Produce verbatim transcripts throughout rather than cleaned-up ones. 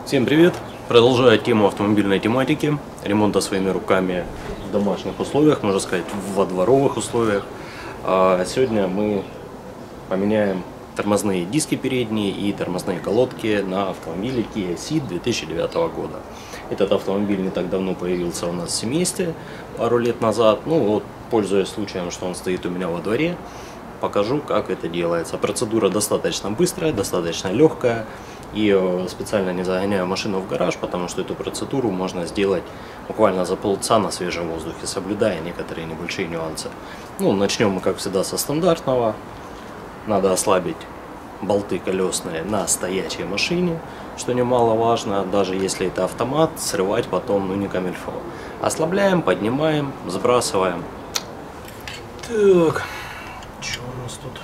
Всем привет! Продолжая тему автомобильной тематики, ремонта своими руками в домашних условиях, можно сказать, во дворовых условиях. А сегодня мы поменяем тормозные диски передние и тормозные колодки на автомобиле Kia Ceed две тысячи девятого года. Этот автомобиль не так давно появился у нас в семействе, пару лет назад. Ну вот, пользуясь случаем, что он стоит у меня во дворе, покажу, как это делается. Процедура достаточно быстрая, достаточно легкая. И специально не загоняю машину в гараж, потому что эту процедуру можно сделать буквально за полчаса на свежем воздухе, соблюдая некоторые небольшие нюансы. Ну, начнем мы, как всегда, со стандартного. Надо ослабить болты колесные на стоячей машине, что немаловажно, даже если это автомат, срывать потом, ну, не камильфо. Ослабляем, поднимаем, сбрасываем. Так, что у нас тут?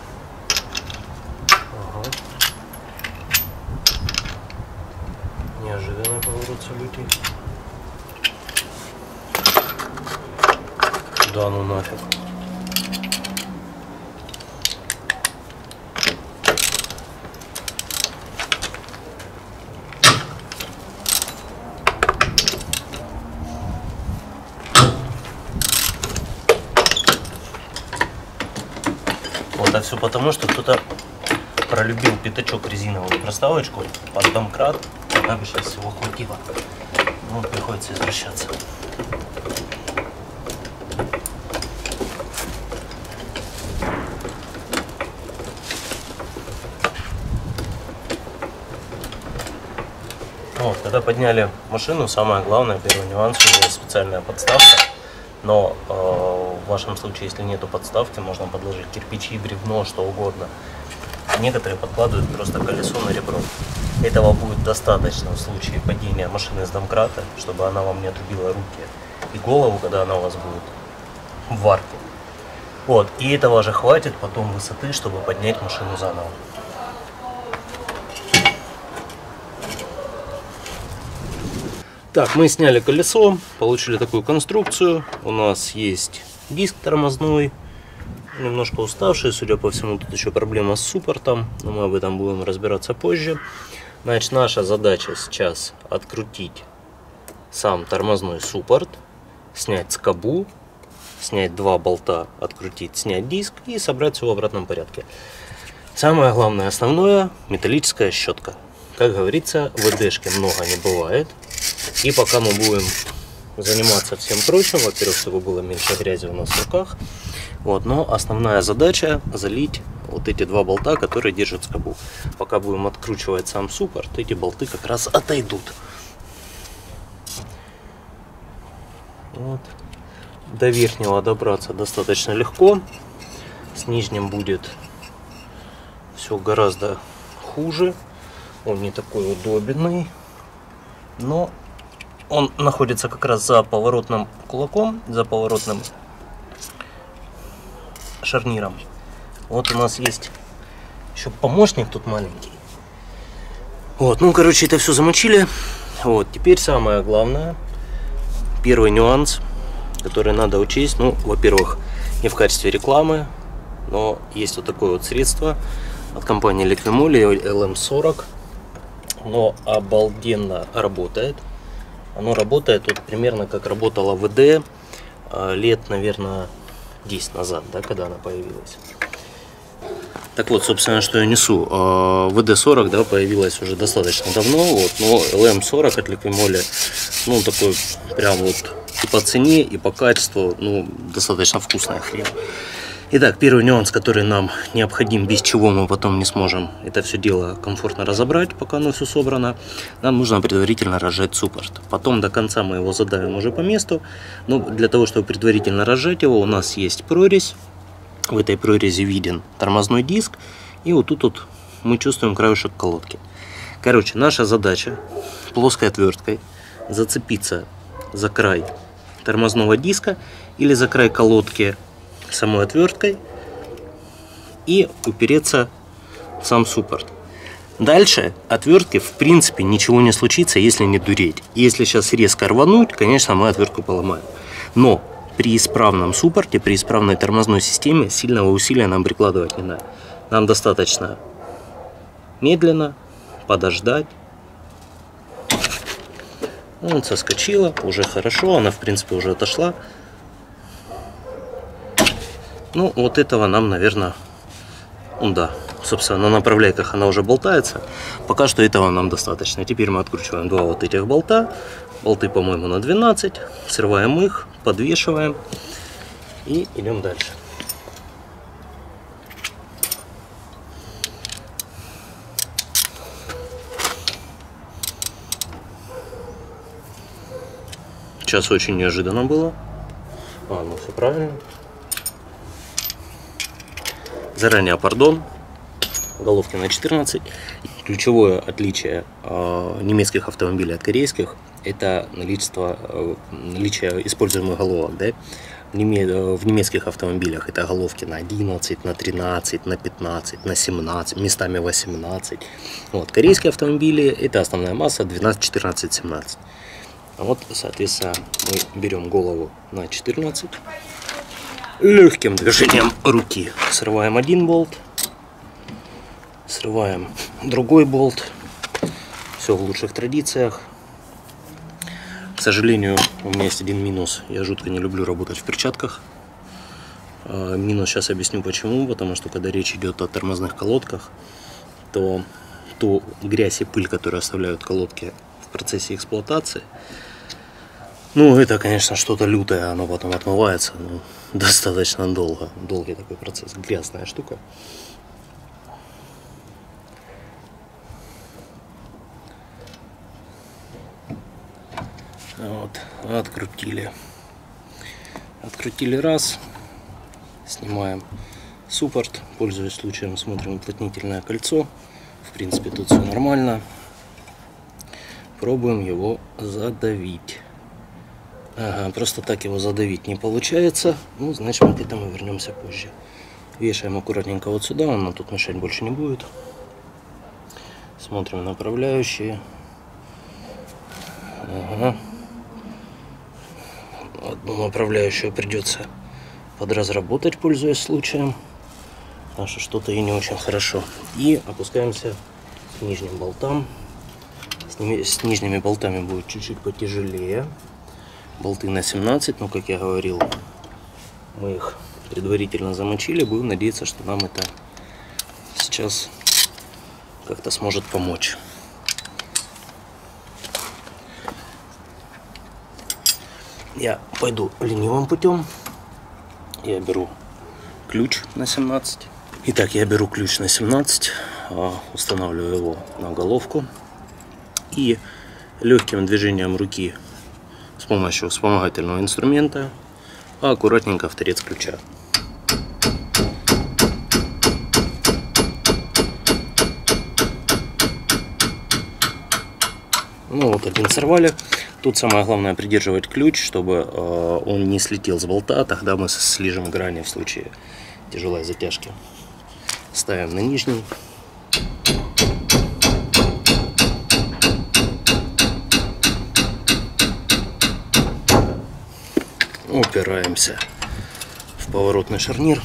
Ага. Неожиданный поворот событий. Да ну нафиг. Вот, а все потому, что кто-то пролюбил пятачок резиновую проставочку под домкрат. Как бы сейчас всего хватило. Ну, приходится извращаться. Вот, когда подняли машину, самое главное, первый нюанс, у нее специальная подставка. Но э, в вашем случае, если нету подставки, можно подложить кирпичи, бревно, что угодно. Некоторые подкладывают просто колесо на ребро. Этого будет достаточно в случае падения машины с домкрата, чтобы она вам не отрубила руки и голову, когда она у вас будет в варке. Вот, и этого же хватит потом высоты, чтобы поднять машину заново. Так, мы сняли колесо, получили такую конструкцию. У нас есть диск тормозной, немножко уставший, судя по всему, тут еще проблема с суппортом, но мы об этом будем разбираться позже. Значит, наша задача сейчас открутить сам тормозной суппорт, снять скобу, снять два болта, открутить, снять диск и собрать все в обратном порядке. Самое главное, основное, металлическая щетка. Как говорится, ВДшки много не бывает. И пока мы будем заниматься всем прочим, во-первых, чтобы было меньше грязи у нас в руках, вот, но основная задача залить вот эти два болта, которые держат скобу. Пока будем откручивать сам суппорт, эти болты как раз отойдут. Вот. До верхнего добраться достаточно легко. С нижним будет все гораздо хуже. Он не такой удобный, но он находится как раз за поворотным кулаком, за поворотным шарниром. Вот у нас есть еще помощник тут маленький. Вот, ну, короче, это все замочили. Вот, теперь самое главное, первый нюанс, который надо учесть. Ну, во-первых, не в качестве рекламы, но есть вот такое вот средство от компании Liqui-Moly эл эм сорок. Оно обалденно работает. Оно работает вот примерно как работало ВД лет, наверное, десять назад, да, когда она появилась. Так вот, собственно, что я несу. вэ дэ сорок, да, появилась уже достаточно давно, вот, но эл эм сорок от Liqui-Moly, ну, такой прям вот и по цене, и по качеству, ну, достаточно вкусная хрень. Итак, первый нюанс, который нам необходим, без чего мы потом не сможем это все дело комфортно разобрать, пока оно все собрано, нам нужно предварительно разжать суппорт. Потом до конца мы его задавим уже по месту, но для того, чтобы предварительно разжать его, у нас есть прорезь. В этой прорези виден тормозной диск, и вот тут вот мы чувствуем краешек колодки. Короче, наша задача плоской отверткой зацепиться за край тормозного диска или за край колодки самой отверткой и упереться в сам суппорт. Дальше отвертки в принципе ничего не случится, если не дуреть. Если сейчас резко рвануть, конечно, мы отвертку поломаем. Но при исправном суппорте, при исправной тормозной системе сильного усилия нам прикладывать не надо. Нам достаточно медленно подождать, Вот, соскочила, уже хорошо, она в принципе уже отошла. Ну, вот этого нам, наверное, ну да, собственно, на направляйках она уже болтается. Пока что этого нам достаточно. Теперь мы откручиваем два вот этих болта. Болты, по-моему, на двенадцать. Срываем их, подвешиваем и идем дальше. Сейчас очень неожиданно было. А, ну все правильно. Заранее пардон. Головки на четырнадцать. Ключевое отличие э, немецких автомобилей от корейских — это наличие, э, наличие используемых головок. Да? В, неме, э, в немецких автомобилях это головки на одиннадцать, на тринадцать, на пятнадцать, на семнадцать, местами восемнадцать. Вот, корейские автомобили — это основная масса двенадцать, четырнадцать, семнадцать. Вот, соответственно, мы берем голову на четырнадцать. Легким движением руки срываем один болт, срываем другой болт. Все в лучших традициях. К сожалению, у меня есть один минус. Я жутко не люблю работать в перчатках. Минус сейчас объясню почему. Потому что когда речь идет о тормозных колодках, то ту грязь и пыль, которую оставляют колодки в процессе эксплуатации, ну, это, конечно, что-то лютое, оно потом отмывается, ну, достаточно долго, долгий такой процесс, грязная штука. Вот, открутили, открутили раз, снимаем суппорт, пользуясь случаем, смотрим уплотнительное кольцо, в принципе, тут все нормально, пробуем его задавить. Ага, просто так его задавить не получается. Ну, значит, мы к этому вернемся позже. Вешаем аккуратненько вот сюда, он нам тут мешать больше не будет. Смотрим направляющие. Ага. Одну направляющую придется подразработать, пользуясь случаем. Потому что что-то и не очень хорошо. И опускаемся к нижним болтам. С, ними, с нижними болтами будет чуть-чуть потяжелее. Болты на семнадцать, но, как я говорил, мы их предварительно замочили. Будем надеяться, что нам это сейчас как-то сможет помочь. Я пойду ленивым путем. Я беру ключ на семнадцать. Итак, я беру ключ на семнадцать, устанавливаю его на головку и легким движением руки с помощью вспомогательного инструмента аккуратненько в торец ключа. Ну вот, один сорвали. Тут самое главное придерживать ключ, чтобы э, он не слетел с болта, тогда мы слижем грани в случае тяжелой затяжки. Ставим на нижний. Упираемся в поворотный шарнир.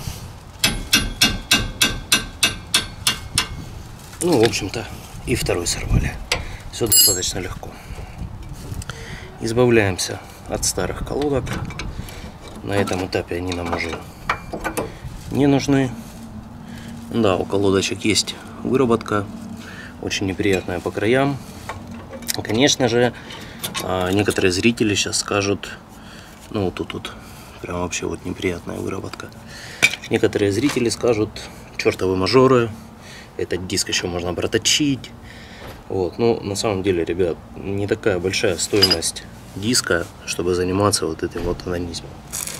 Ну, в общем-то, и второй сорвали. Все достаточно легко. Избавляемся от старых колодок. На этом этапе они нам уже не нужны. Да, у колодочек есть выработка, очень неприятная по краям. Конечно же, некоторые зрители сейчас скажут, ну вот тут вот прям вообще вот неприятная выработка. Некоторые зрители скажут: чертовы мажоры, этот диск еще можно проточить. Вот, ну на самом деле, ребят, не такая большая стоимость диска, чтобы заниматься вот этим вот анонизмом.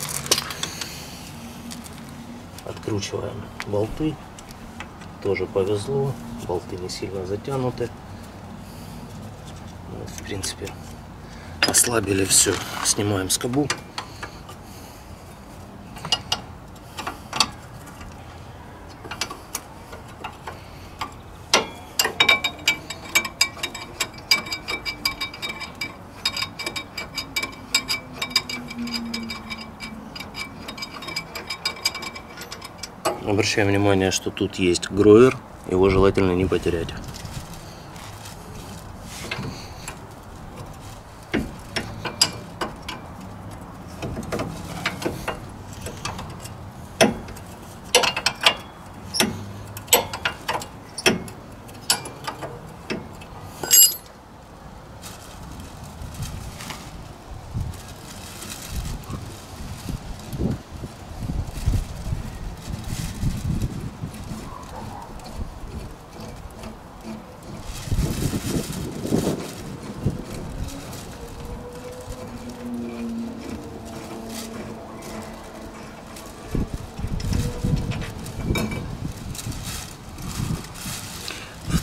Откручиваем болты. Тоже повезло, болты не сильно затянуты. Вот, в принципе, ослабили все. Снимаем скобу. Обращаем внимание, что тут есть гроер, его желательно не потерять.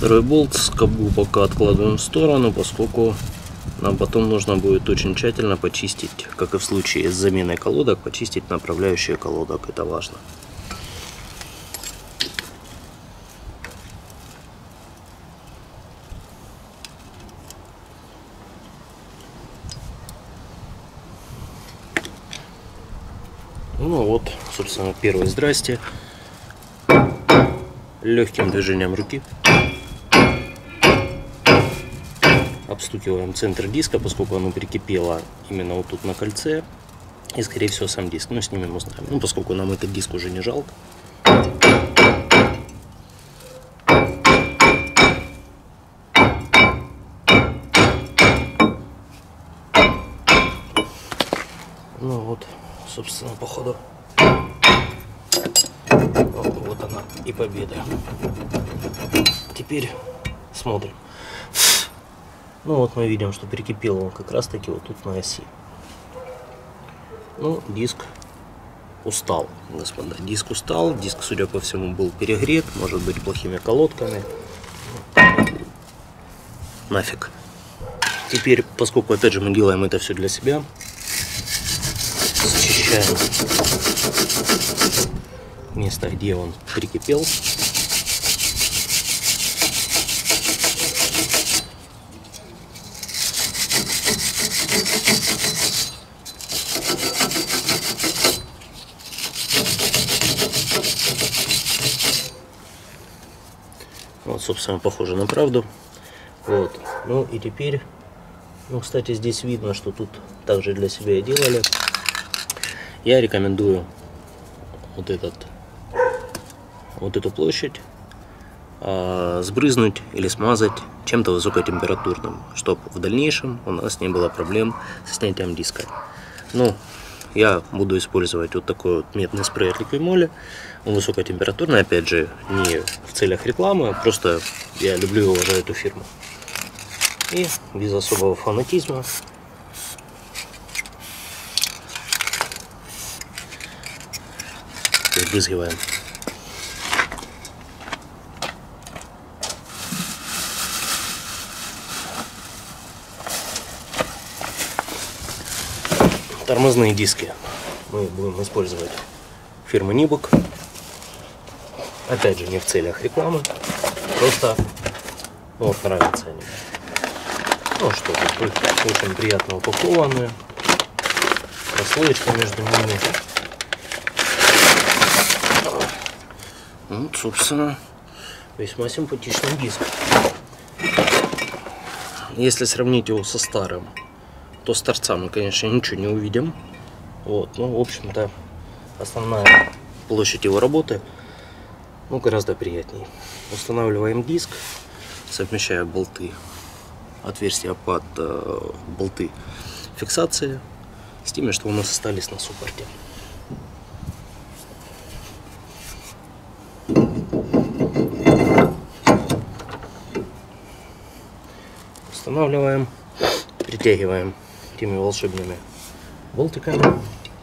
Второй болт, скобу пока откладываем в сторону, поскольку нам потом нужно будет очень тщательно почистить, как и в случае с заменой колодок, почистить направляющие колодок. Это важно. Ну вот, собственно, первое здрасте. Легким движением руки обстукиваем центр диска, поскольку оно прикипело именно вот тут на кольце. И, скорее всего, сам диск. Ну, снимем, узнаем. Ну, поскольку нам этот диск уже не жалко. Ну вот, собственно, походу. Вот она и победа. Теперь смотрим. Ну вот мы видим, что прикипел он как раз таки вот тут на оси. Ну, диск устал, господа. Диск устал. Диск, судя по всему, был перегрет. Может быть, плохими колодками. Нафиг. Теперь, поскольку, опять же, мы делаем это все для себя, счищаем место, где он прикипел. Вот, собственно, похоже на правду. Вот. Ну и теперь, ну, кстати, здесь видно, что тут также для себя и делали. Я рекомендую вот этот, вот эту площадь а, сбрызнуть или смазать чем-то высокотемпературным, чтобы в дальнейшем у нас не было проблем с снятием диска. Ну, я буду использовать вот такой вот медный спрей от Liquimoli. Он высокотемпературный, опять же, не в целях рекламы, просто я люблю и уважаю эту фирму. И без особого фанатизма разбрызгиваем. Тормозные диски мы будем использовать фирмы Нибук. Опять же, не в целях рекламы, просто ну, вот нравятся они. Ну что, тут очень приятно упакованные, прослоечка между ними. Вот, собственно, весьма симпатичный диск. Если сравнить его со старым, то с торца мы, конечно, ничего не увидим. Вот, ну, в общем-то, основная площадь его работы, ну, гораздо приятнее. Устанавливаем диск, совмещая болты, отверстия под э, болты фиксации с теми, что у нас остались на суппорте. Устанавливаем, притягиваем теми волшебными болтиками.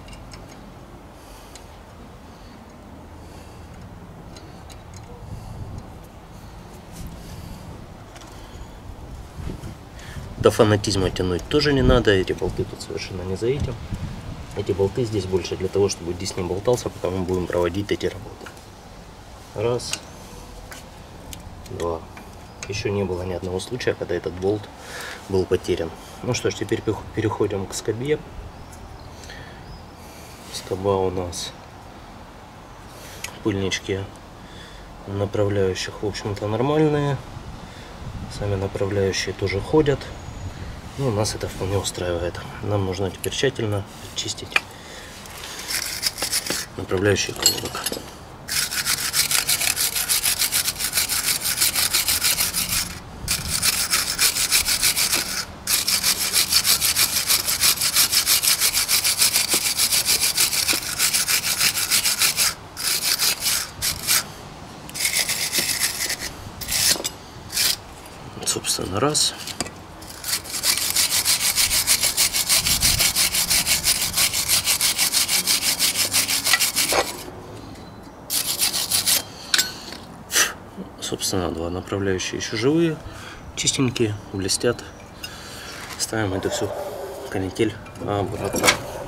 До фанатизма тянуть тоже не надо, эти болты тут совершенно не за этим. Эти болты здесь больше для того, чтобы диск не болтался, пока мы будем проводить эти работы. Раз, два. Еще не было ни одного случая, когда этот болт был потерян. Ну что ж, теперь переходим к скобе. Скоба у нас пыльнички направляющих, в общем-то, нормальные. Сами направляющие тоже ходят. Ну, нас это вполне устраивает. Нам нужно теперь тщательно чистить направляющие колодок. Собственно, раз. собственно, два направляющие еще живые, чистенькие, блестят. Ставим это все в канитель обратно.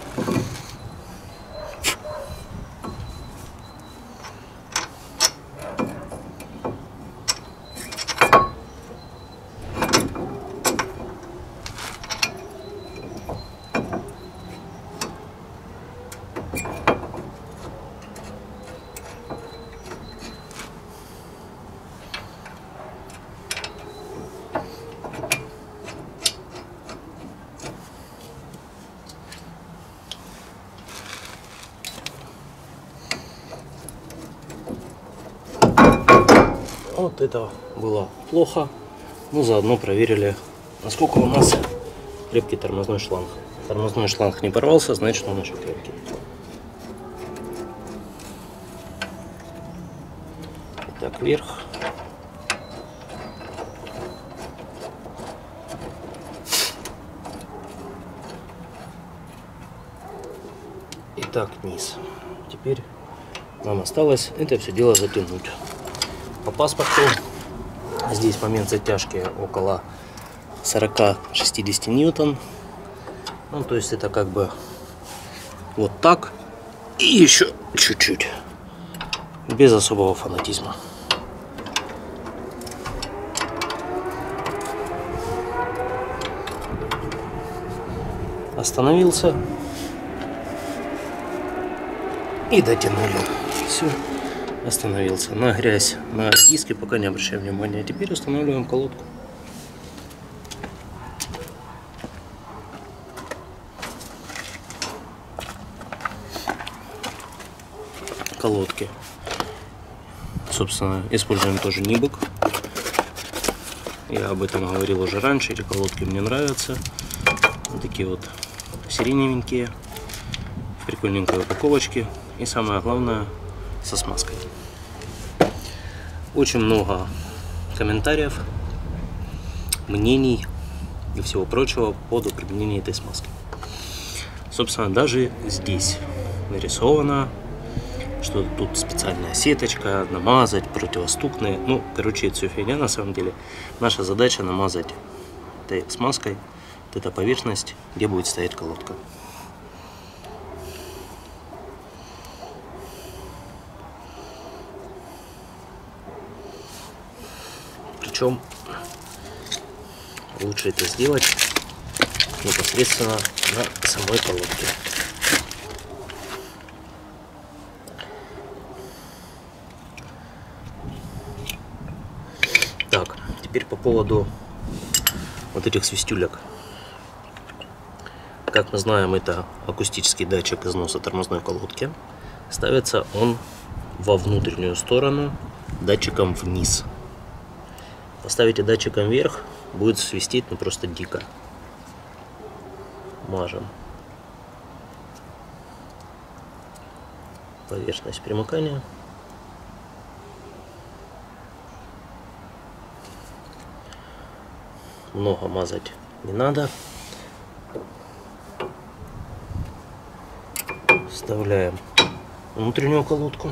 Вот это было плохо, но заодно проверили, насколько у нас крепкий тормозной шланг. Тормозной шланг не порвался, значит он еще крепкий. Итак, вверх. Итак, вниз. Теперь нам осталось это все дело затянуть. По паспорту здесь момент затяжки около сорок-шестьдесят ньютон. Ну, то есть это как бы вот так и еще чуть-чуть. Без особого фанатизма. Остановился. И дотянули. Все. Остановился. На грязь, на диски пока не обращаем внимания. Теперь устанавливаем колодку. Колодки. Собственно, используем тоже Нибок. Я об этом говорил уже раньше. Эти колодки мне нравятся. Вот такие вот сиреневенькие. В прикольненькой упаковочке. И самое главное, со смазкой. Очень много комментариев, мнений и всего прочего по поводу применения этой смазки. Собственно, даже здесь нарисовано, что тут специальная сеточка, намазать, противостукные. Ну, короче, это все фигня на самом деле. Наша задача намазать этой смазкой вот эта поверхность, где будет стоять колодка. Причем лучше это сделать непосредственно на самой колодке. Так, теперь по поводу вот этих свистюлек. Как мы знаем, это акустический датчик износа тормозной колодки. Ставится он во внутреннюю сторону датчиком вниз. Поставите датчиком вверх, будет свистеть, ну просто дико. Мажем поверхность примыкания. Много мазать не надо. Вставляем внутреннюю колодку.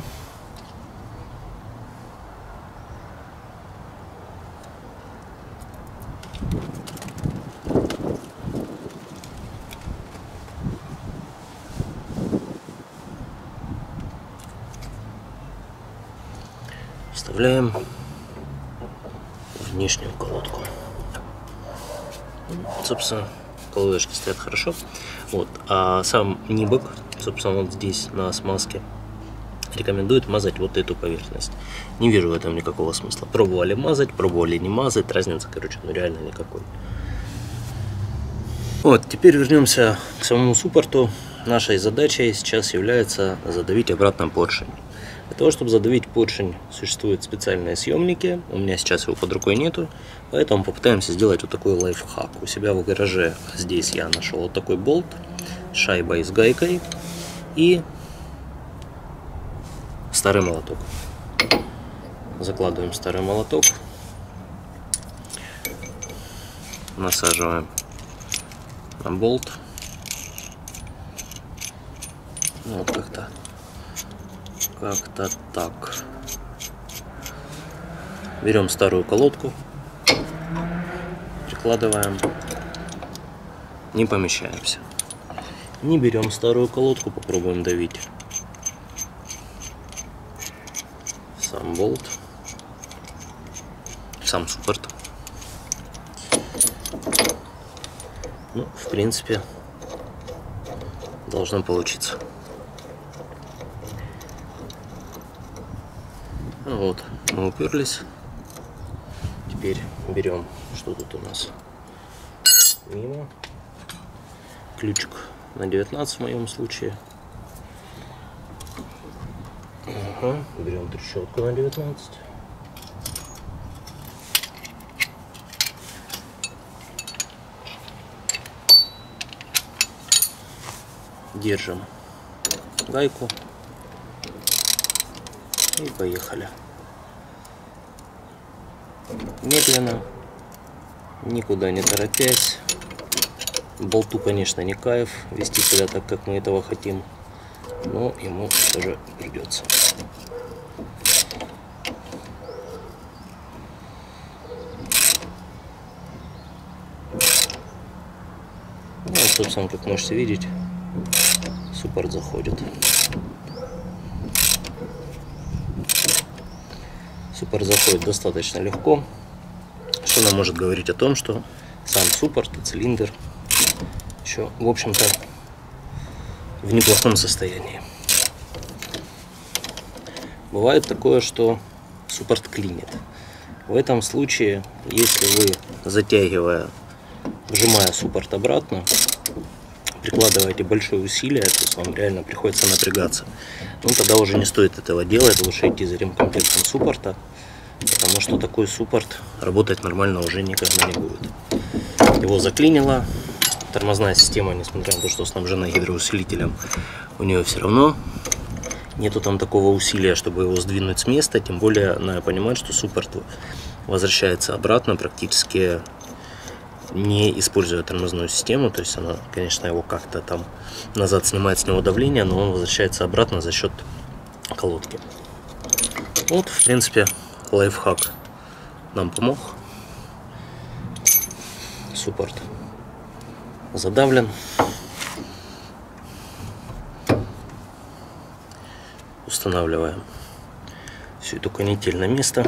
Вставляем внешнюю колодку. Собственно, колодочки стоят хорошо. Вот. А сам Нибок, собственно, вот здесь на смазке рекомендует мазать вот эту поверхность. Не вижу в этом никакого смысла. Пробовали мазать, пробовали не мазать. Разницы, короче, ну реально никакой. Вот, теперь вернемся к самому суппорту. Нашей задачей сейчас является задавить обратно поршень. Для того, чтобы задавить поршень, существуют специальные съемники. У меня сейчас его под рукой нету, поэтому попытаемся сделать вот такой лайфхак. У себя в гараже здесь я нашел вот такой болт, шайбой с гайкой и старый молоток. Закладываем старый молоток, насаживаем на болт. Вот как-то. Как-то так. Берем старую колодку, прикладываем, не помещаемся. Не берем старую колодку, попробуем давить. Сам болт, сам суппорт. Ну, в принципе, должно получиться. Вот, мы уперлись. Теперь берем, что тут у нас, мимо, ключик на девятнадцать в моем случае. Ага. Берем трещотку на девятнадцать. Держим гайку и поехали. Медленно, никуда не торопясь. Болту, конечно, не кайф вести себя так, как мы этого хотим, но ему тоже придется. Ну, собственно, как можете видеть, суппорт заходит. Суппорт заходит достаточно легко, что нам может говорить о том, что сам суппорт и цилиндр еще, в общем-то, в неплохом состоянии. Бывает такое, что суппорт клинит. В этом случае, если вы, затягивая, вжимая суппорт обратно, прикладываете большое усилие, то есть вам реально приходится напрягаться, ну тогда уже не стоит этого делать, лучше идти за ремкомплектом суппорта, потому что такой суппорт работать нормально уже никогда не будет. Его заклинило, тормозная система, несмотря на то, что снабжена гидроусилителем, у нее все равно нету там такого усилия, чтобы его сдвинуть с места, тем более надо понимать, что суппорт возвращается обратно практически не используя тормозную систему, то есть она, конечно, его как-то там назад снимает с него давление, но он возвращается обратно за счет колодки. Вот, в принципе, лайфхак нам помог. Суппорт задавлен. Устанавливаем всю эту канитель на место.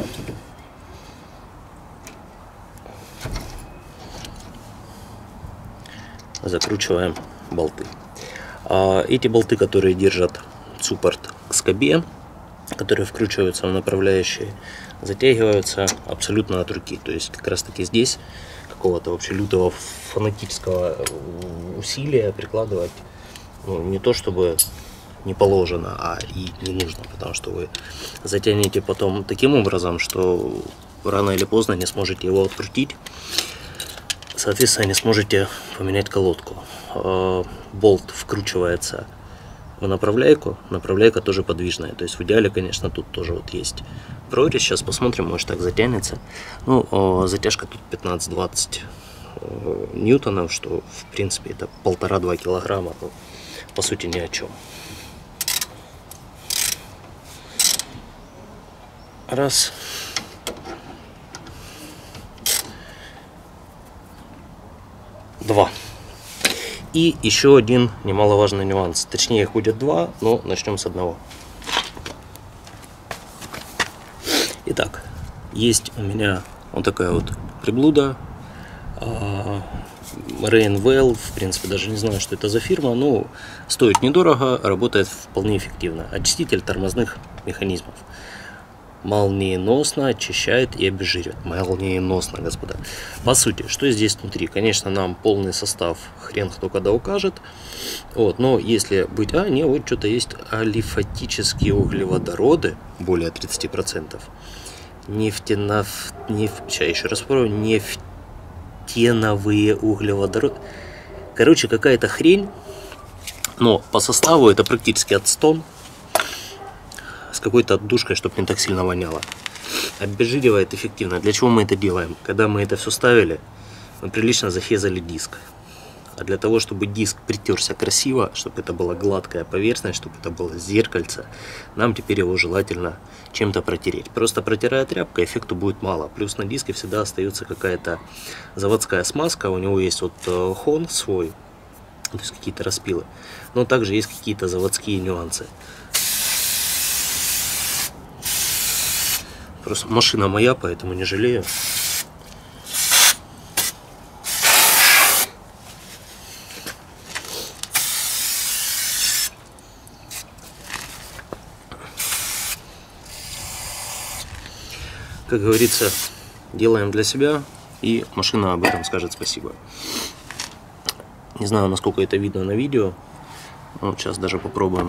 Закручиваем болты. Эти болты, которые держат суппорт к скобе, которые вкручиваются в направляющие, затягиваются абсолютно от руки. То есть как раз таки здесь какого-то вообще лютого фанатического усилия прикладывать, ну, не то чтобы не положено, а и не нужно, потому что вы затянете потом таким образом, что рано или поздно не сможете его открутить. Соответственно, не сможете поменять колодку. Болт вкручивается в направляйку. Направляйка тоже подвижная. То есть в идеале, конечно, тут тоже вот есть прорезь. Сейчас посмотрим, может так затянется. Ну, затяжка тут пятнадцать-двадцать ньютонов, что в принципе это полтора-два килограмма. Ну, по сути ни о чем. Раз. Два. И еще один немаловажный нюанс. Точнее, их будет два, но начнем с одного. Итак, есть у меня вот такая вот приблуда. Rainwell, в принципе, даже не знаю, что это за фирма, но стоит недорого, работает вполне эффективно. Очиститель тормозных механизмов. Молниеносно очищает и обезжиривает. Молниеносно, господа. По сути, что здесь внутри? Конечно, нам полный состав хрен кто когда укажет. Вот, но если быть... А, не, вот что-то есть алифатические углеводороды, более тридцати процентов. Нефтенов... Неф... Сейчас еще раз попробую. Нефтеновые углеводороды. Короче, какая-то хрень. Но по составу это практически ацетон. С какой-то отдушкой, чтобы не так сильно воняло. Обезжиривает эффективно. Для чего мы это делаем? Когда мы это все ставили, мы прилично захезали диск. А для того, чтобы диск притерся красиво, чтобы это была гладкая поверхность, чтобы это было зеркальце, нам теперь его желательно чем-то протереть. Просто протирая тряпкой, эффекту будет мало. Плюс на диске всегда остается какая-то заводская смазка. У него есть вот хон свой, то есть какие-то распилы. Но также есть какие-то заводские нюансы. Просто машина моя, поэтому не жалею. Как говорится, делаем для себя, и машина об этом скажет спасибо. Не знаю, насколько это видно на видео. Вот сейчас даже попробуем.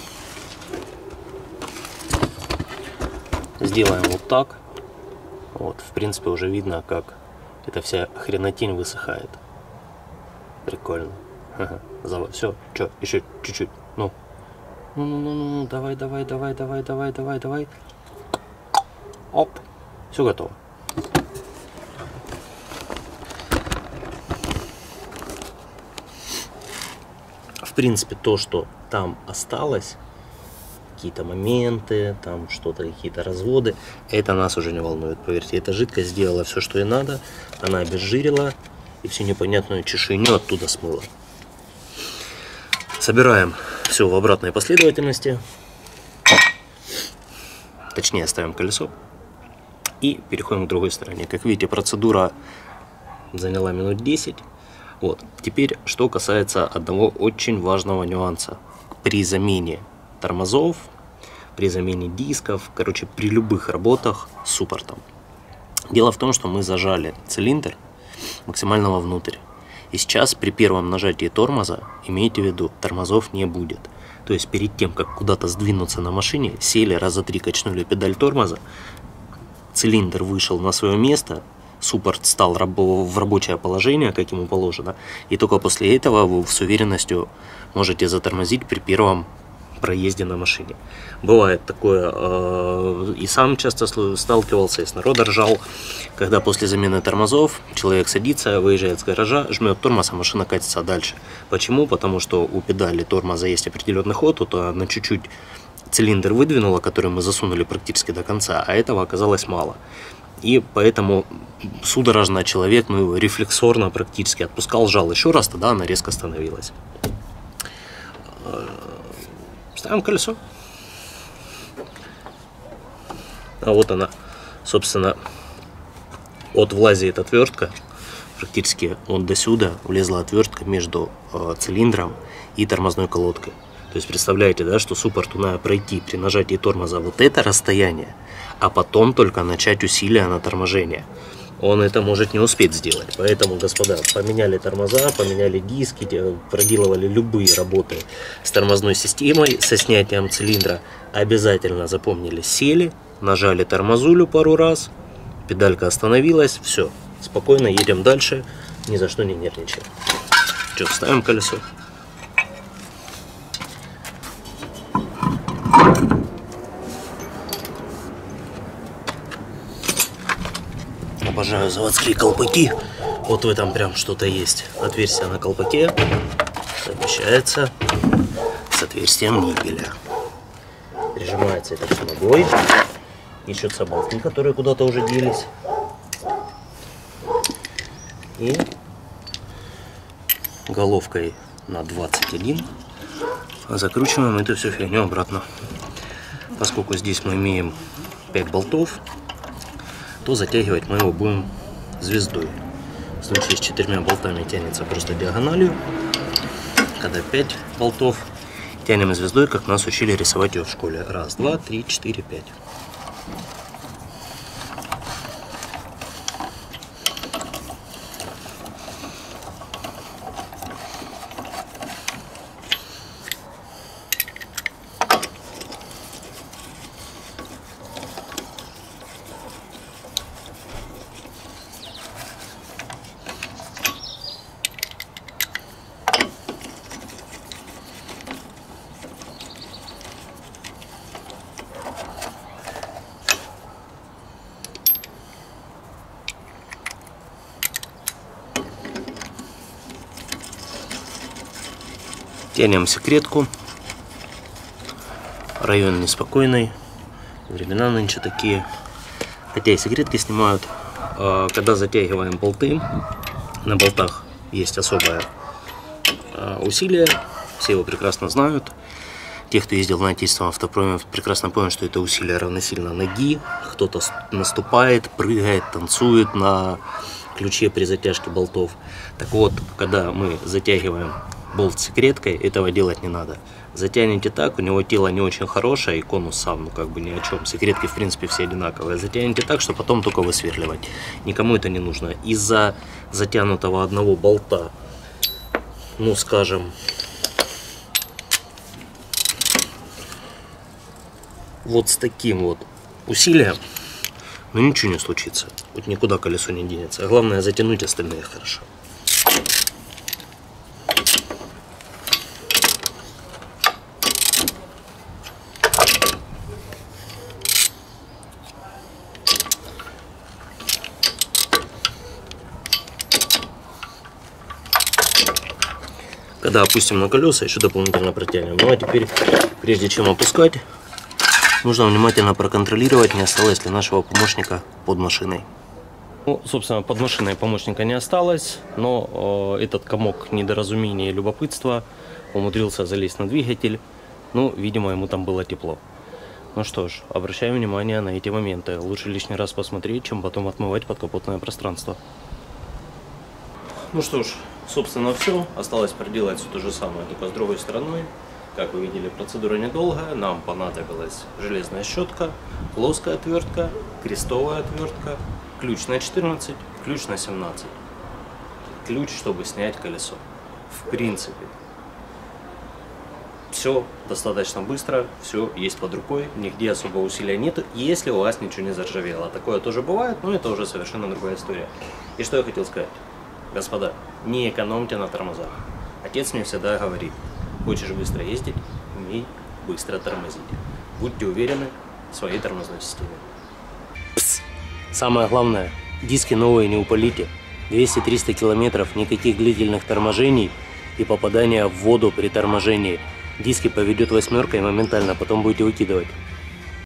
Сделаем вот так. Вот, в принципе, уже видно, как эта вся хренотень высыхает. Прикольно. Ага, все, что, еще чуть-чуть. Ну, ну, ну, ну, ну, давай, давай, давай, давай, давай, давай, давай. Оп. Все готово. В принципе, то, что там осталось, какие-то моменты, там что-то, какие-то разводы, это нас уже не волнует. Поверьте, эта жидкость сделала все, что ей надо. Она обезжирила и всю непонятную чешуйню оттуда смыла. Собираем все в обратной последовательности. Точнее, ставим колесо. И переходим к другой стороне. Как видите, процедура заняла минут десять. Вот. Теперь, что касается одного очень важного нюанса. При замене тормозов, при замене дисков, короче, при любых работах с суппортом. Дело в том, что мы зажали цилиндр максимально вовнутрь. И сейчас при первом нажатии тормоза, имейте в виду, тормозов не будет. То есть перед тем, как куда-то сдвинуться на машине, сели, раза три качнули педаль тормоза, цилиндр вышел на свое место, суппорт стал в рабочее положение, как ему положено, и только после этого вы с уверенностью можете затормозить при первом проезде на машине. Бывает такое, э, и сам часто сталкивался, и с народа ржал, когда после замены тормозов человек садится, выезжает с гаража, жмет тормоз, а машина катится дальше. Почему? Потому что у педали тормоза есть определенный ход, вот она чуть-чуть цилиндр выдвинула, который мы засунули практически до конца, а этого оказалось мало. И поэтому судорожно человек, ну, рефлексорно практически отпускал, жал еще раз, тогда она резко остановилась. Ставим колесо. А вот она, собственно, от влазит отвертка, практически вот до сюда влезла отвертка между э, цилиндром и тормозной колодкой. То есть представляете, да, что суппорту надо пройти при нажатии тормоза вот это расстояние, а потом только начать усилия на торможение. Он это может не успеть сделать. Поэтому, господа, поменяли тормоза, поменяли диски, проделывали любые работы с тормозной системой, со снятием цилиндра. Обязательно запомнили, сели, нажали тормозулю пару раз, педалька остановилась, все, спокойно едем дальше, ни за что не нервничаем. Что, ставим колесо? Обожаю заводские колпаки. Вот в этом прям что-то есть. Отверстие на колпаке совмещается с отверстием нигеля. Прижимается это все ногой. Ищутся болты, которые куда-то уже делись. И головкой на двадцать один закручиваем эту всю фигню обратно. Поскольку здесь мы имеем пять болтов, то затягивать мы его будем звездой. В случае с четырьмя болтами тянется просто диагональю. Когда пять болтов, тянем звездой, как нас учили рисовать ее в школе. Раз, два, три, четыре, пять. Тянем секретку. Район неспокойный. Времена нынче такие. Хотя и секретки снимают. Когда затягиваем болты, на болтах есть особое усилие. Все его прекрасно знают. Те, кто ездил на отечественном автопроме, прекрасно понял, что это усилие равносильно ноги. Кто-то наступает, прыгает, танцует на ключе при затяжке болтов. Так вот, когда мы затягиваем болт секреткой, этого делать не надо. Затянете так, у него тело не очень хорошее, и конус сам, ну как бы ни о чем. Секретки, в принципе, все одинаковые. Затянете так, что потом только высверливать. Никому это не нужно. Из-за затянутого одного болта, ну скажем, вот с таким вот усилием, ну ничего не случится. Вот никуда колесо не денется. А главное, затянуть остальные хорошо. Когда опустим на колеса, еще дополнительно протянем. Ну а теперь, прежде чем опускать, нужно внимательно проконтролировать, не осталось ли нашего помощника под машиной. Ну, собственно, под машиной помощника не осталось, но э, этот комок недоразумения и любопытства умудрился залезть на двигатель. Ну, видимо, ему там было тепло. Ну что ж, обращаем внимание на эти моменты. Лучше лишний раз посмотреть, чем потом отмывать подкапотное пространство. Ну что ж, собственно, все. Осталось проделать все то же самое, только с другой стороной. Как вы видели, процедура недолгая. Нам понадобилась железная щетка, плоская отвертка, крестовая отвертка, ключ на четырнадцать, ключ на семнадцать. Ключ, чтобы снять колесо. В принципе, все достаточно быстро, все есть под рукой, нигде особо усилия нет, если у вас ничего не заржавело. Такое тоже бывает, но это уже совершенно другая история. И что я хотел сказать. Господа, не экономьте на тормозах. Отец мне всегда говорит, хочешь быстро ездить, умей быстро тормозить. Будьте уверены в своей тормозной системе. Пс. Самое главное, диски новые не упалите. двести-триста километров, никаких длительных торможений и попадания в воду при торможении. Диски поведет восьмеркой моментально, потом будете выкидывать.